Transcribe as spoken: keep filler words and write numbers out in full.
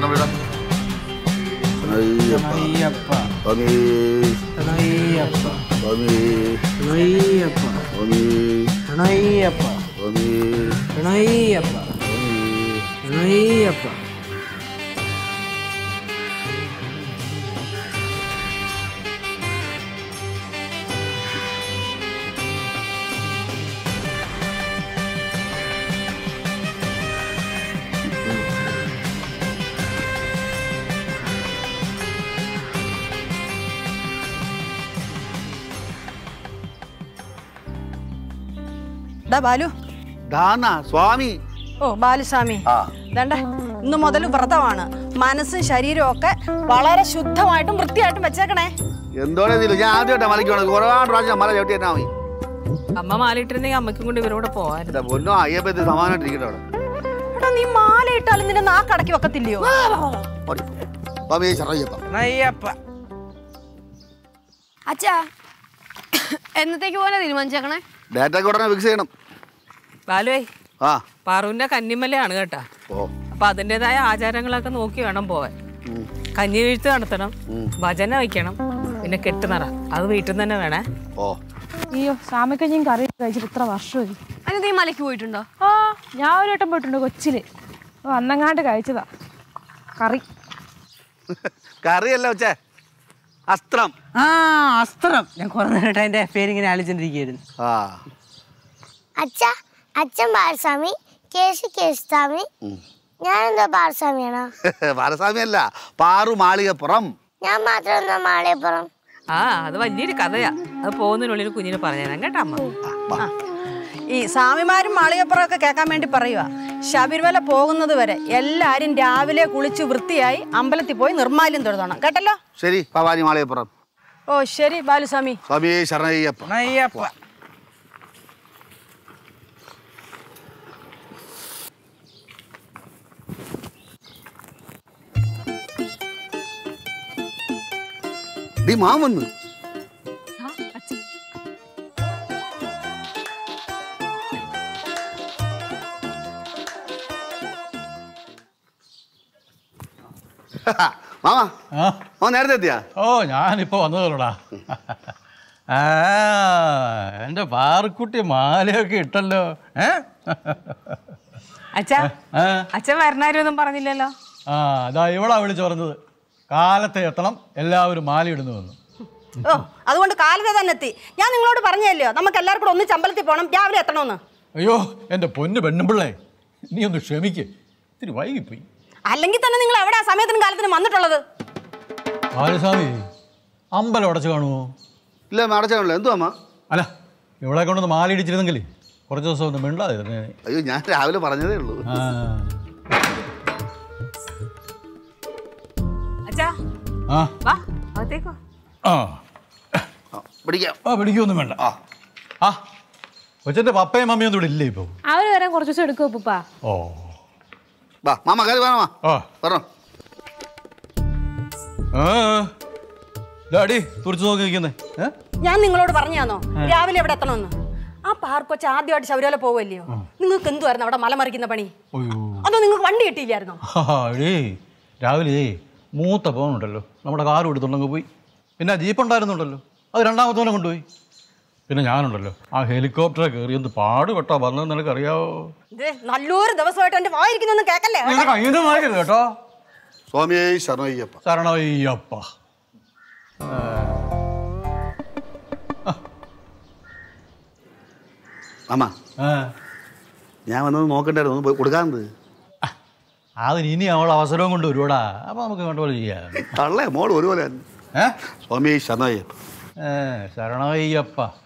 ശരണവിട ശരണയ്യപ്പ സ്വാമി ശരണയ്യപ്പ സ്വാമി ശരണയ്യപ്പ സ്വാമി ശരണയ്യപ്പ സ്വാമി ശരണയ്യപ്പ ശരണയ്യപ്പ. ബാലു സ്വാമി. ഓ ബാലുസ്വാമി, ഇന്ന് മുതൽ വ്രതമാണ്. മനസ്സും ശരീരവും ഒക്കെ വളരെ ശുദ്ധമായിട്ടും വൃത്തിയായിട്ടും വെച്ചേക്കണേ. എന്തോടെ ഞാൻ ആദ്യമായിട്ടാ മലയ്ക്ക് ഒരുപാട് പ്രാവശ്യം മല ചവിട്ടി എന്നാ മതി. അമ്മ മാലയിട്ടിരുന്നെങ്കിൽ അമ്മയ്ക്കും കൊണ്ട് ഇവരോട് പോവാൻ പൊന്നോ അയ്യപ്പത്തി സമാനായിട്ടിരിക്കട്ടെ അവിടെ. എടാ നീ മാല ഇട്ടാലും നിന്റെ നാക്കടക്കി വെക്കത്തില്ലയോ? സ്വാമി ശരണയ്യപ്പ. ശരണയ്യപ്പ. അച്ഛാ എന്നത്തേക്ക് പോലെ തീരുമാനിച്ചേക്കണേ? ഡേറ്റ ഉടനെ ഫിക്സ് ചെയ്യണം. ബാലുവേ, ആ പാറുവിന്റെ കന്നിമലയാണ് കേട്ടാ. അപ്പൊ അതിൻ്റെതായ ആചാരങ്ങളൊക്കെ നോക്കി വേണം പോവാൻ. കഞ്ഞി വീഴ്ത്ത് നടത്തണം, ഭജന വയ്ക്കണം, പിന്നെ കെട്ടുനറ അത് വീട്ടിൽ നിന്ന് തന്നെ വേണേ. ഓ അയ്യോ സാമക്കഞ്ഞും കറി കഴിച്ചിട്ട് ഇത്ര വർഷമായി. അതിന് നീ മലയ്ക്ക് പോയിട്ടുണ്ടോ? ആ ഞാൻ ഒരു വട്ടം പോയിട്ടുണ്ട് കൊച്ചില്. അന്നങ്ങാണ്ട് കഴിച്ചതാ കറി. കറിയല്ല വെച്ചേ അസ്ത്രം. ആ അസ്ത്രം. ഞാൻ കുറെ നേരമായിട്ട് അതിന്റെ പേരിങ്ങനെ ആലോചിച്ചോണ്ടിരിക്കുന്നു. ആ അച്ഛാ അച്ഛൻ ബാലസ്വാമി, കേശു കേശുസ്വാമി, ഞാനെന്താ ബാലസ്വാമിയാണോ? ബാലസ്വാമി അല്ല, പാറു മാളികപ്പുറം. ഞാൻ മാത്രം എന്താ മാളികപ്പുറം? ആ അത് വലിയൊരു കഥയാ. അത് പോകുന്നതിനുള്ളിൽ കുഞ്ഞിന് പറഞ്ഞുതരാം കേട്ടാ അമ്മ. ഈ സ്വാമിമാരും മാളികപ്പുറം ഒക്കെ കേൾക്കാൻ വേണ്ടി പറയുക. ശബരിമല പോകുന്നത് വരെ എല്ലാരും രാവിലെ കുളിച്ച് വൃത്തിയായി അമ്പലത്തിൽ പോയി നിർമ്മാല്യം തൊഴുതണം കേട്ടല്ലോ. ശരി ഭവാനി മാളികപ്പുറം. ഓ ശരി ബാലുസ്വാമി. സ്വാമി ശരണയ്യപ്പ. ശരണയ്യപ്പ. ഡി മാമന്ന് മാമാ ഓ നേരത്തെ എത്തിയാ? ഓ ഞാനിപ്പോ വന്നതല്ലോടാ. ആ എന്റെ പാറക്കുട്ടി മാലയൊക്കെ ഇട്ടല്ലോ. ഏ അച്ഛാ അച്ഛൻ വരണാരൊന്നും പറഞ്ഞില്ലല്ലോ. ആ അതാ ഇവളാ വിളിച്ചു പറഞ്ഞത്. കാലത്തെ എത്തണം, എല്ലാവരും മാല ഇടുന്നു വന്നു. ഓ അതുകൊണ്ട് കാലത്തെ തന്നെ എത്തി. ഞാൻ നിങ്ങളോട് പറഞ്ഞല്ലോ നമുക്ക് എല്ലാവർക്കും ഒന്ന് അമ്പലത്തിൽ പോകണം, രാവിലെ എത്തണമെന്ന്. അയ്യോ എന്റെ പൊന്നു പെണ്ണുപിള്ളേ, നീ ഒന്ന് ക്ഷമിക്ക്, ഇത്തിരി വൈകിപ്പോയി. അല്ലെങ്കിൽ തന്നെ നിങ്ങൾ എവിടെ സമയത്തിനും കാലത്തിനും വന്നിട്ടുള്ളത്? ബാലസ്വാമി അമ്പലം അടച്ചു കാണുമോ? ഇല്ല അടച്ചാണല്ലോ. എന്തു അമ്മ? അല്ല ഇവളെ കൊണ്ടൊന്ന് മാല ഇടിച്ചിരുന്നെങ്കിൽ കുറച്ച് ദിവസം ഒന്ന് മിണ്ടാതെ. അയ്യോ ഞാൻ രാവിലെ പറഞ്ഞതേ ഉള്ളൂ. അച്ഛാ ആ വാ അകത്തേക്കോ. ആ പിടിക്കാം. ആ പിടിക്കൊന്നും വേണ്ട. ആ ആ കൊച്ചന്റെ പപ്പയും മമ്മിയും ഒന്നും ഇവിടെ ഇല്ലേ ഇപ്പൊ? അവര് വരാൻ കുറച്ച് ദിവസം എടുക്കും ഉപ്പ. ഓ വാ മാമ കയറി വാ മാമ. ആ പറഞ്ഞോ. ആ ഡാഡി തുറച്ചു നോക്കി നിൽക്കുന്നേ. ഞാൻ നിങ്ങളോട് പറഞ്ഞാന്നോ രാവിലെ എവിടെ എത്തണമെന്ന്? ആ പാർക്കൊച്ച ആദ്യമായിട്ട് ശബരിമല പോവല്ലയോ? നിങ്ങൾക്ക് എന്തുവായിരുന്നു അവിടെ മലമറിക്കുന്ന പണി? അതോ നിങ്ങൾക്ക് വണ്ടി കിട്ടിയില്ലായിരുന്നോ? രാവിലെ മൂത്ത പോകുന്നുണ്ടല്ലോ, നമ്മുടെ കാർ എടുത്തുണ്ടെങ്കിൽ പോയി. പിന്നെ ജീപ്പ് ഉണ്ടായിരുന്നുണ്ടല്ലോ, അത് രണ്ടാമത്തോനെ കൊണ്ടുപോയി. പിന്നെ ഞാനുണ്ടല്ലോ ആ ഹെലികോപ്റ്ററെ കയറി എന്ത് പാടുപെട്ടോ വന്നത് നിനക്കറിയാവോ? നല്ലൊരു ദിവസമായിട്ട് എന്റെ വായിരിക്കുന്നൊന്നും കേക്കല്ലേ കേട്ടോ. സ്വാമിയേ ശരണയ്യപ്പ. ശരണയ്യപ്പ. മാമ ഞാൻ വന്നത് നോക്കണ്ടായിരുന്നു, ഒന്ന് പോയി കൊടുക്കാറുണ്ട്. അതിന് ഇനി അവൾ അവസരവും കൊണ്ട് വരുവാടാ. അപ്പൊ നമുക്ക് വേണ്ട പോലെ ചെയ്യാം. തള്ളേ മോള് ഒരുപോലെ. സ്വാമി ശരണയ്യപ്പ. ശരണയ്യപ്പ.